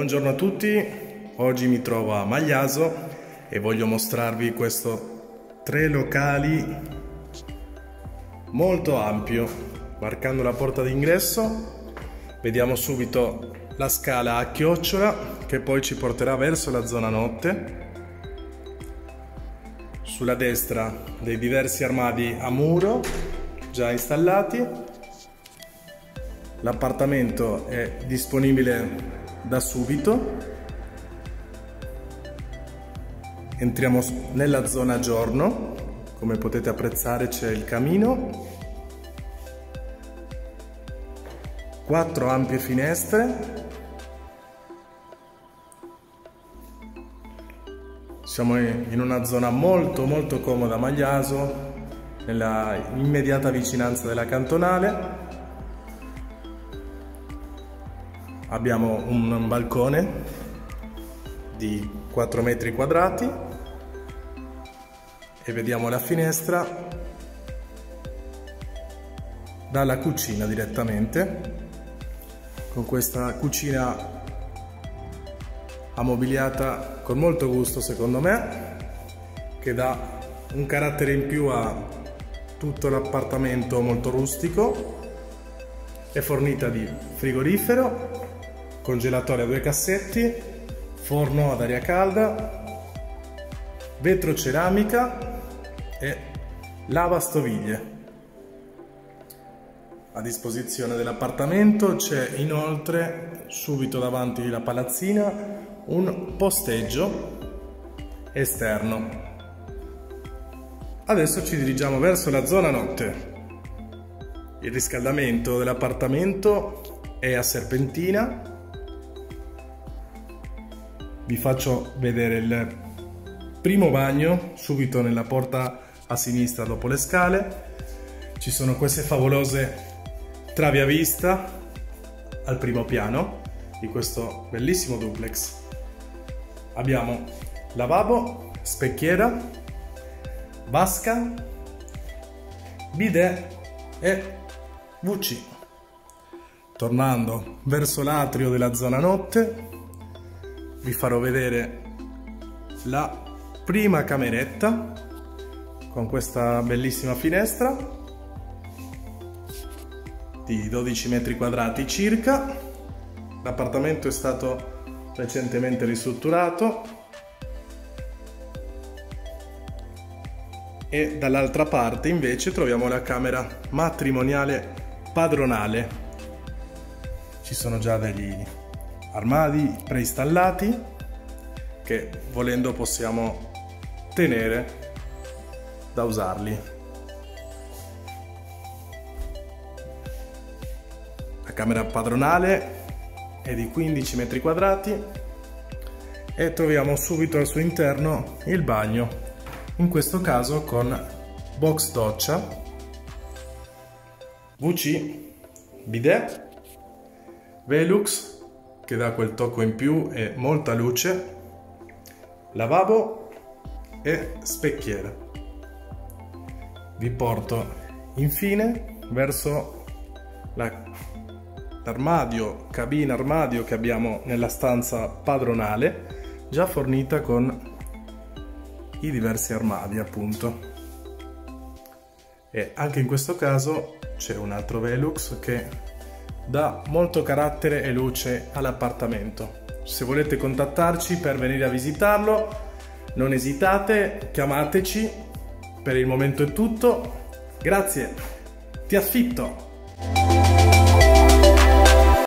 Buongiorno a tutti, oggi mi trovo a Magliaso e voglio mostrarvi questo 3 locali molto ampio. Varcando la porta d'ingresso vediamo subito la scala a chiocciola che poi ci porterà verso la zona notte. Sulla destra dei diversi armadi a muro già installati. L'appartamento è disponibile da subito. Entriamo nella zona giorno, come potete apprezzare c'è il camino, 4 ampie finestre, siamo in una zona molto comoda a Magliaso, nella immediata vicinanza della cantonale. Abbiamo un balcone di 4 metri quadrati e vediamo la finestra dalla cucina direttamente, con questa cucina ammobiliata con molto gusto secondo me, che dà un carattere in più a tutto l'appartamento molto rustico. È fornita di frigorifero, congelatore a 2 cassetti, forno ad aria calda, vetro ceramica e lavastoviglie. A disposizione dell'appartamento c'è inoltre, subito davanti alla palazzina, un posteggio esterno. Adesso ci dirigiamo verso la zona notte. Il riscaldamento dell'appartamento è a serpentina. Vi faccio vedere il primo bagno subito nella porta a sinistra dopo le scale. Ci sono queste favolose travi a vista al primo piano di questo bellissimo duplex. Abbiamo lavabo, specchiera, vasca, bidet e WC. Tornando verso l'atrio della zona notte, vi farò vedere la prima cameretta con questa bellissima finestra di 12 metri quadrati circa. L'appartamento è stato recentemente ristrutturato e dall'altra parte invece troviamo la camera matrimoniale padronale. Ci sono già degli armadi preinstallati che volendo possiamo tenere da usarli. La camera padronale è di 15 metri quadrati e troviamo subito al suo interno il bagno, in questo caso con box doccia, WC, bidet, Velux che dà quel tocco in più e molta luce, lavabo e specchiera. Vi porto infine verso l'armadio, cabina armadio che abbiamo nella stanza padronale, già fornita con i diversi armadi appunto. E anche in questo caso c'è un altro Velux che dà molto carattere e luce all'appartamento. Se volete contattarci per venire a visitarlo, non esitate, chiamateci. Per il momento è tutto. Grazie, ti affitto!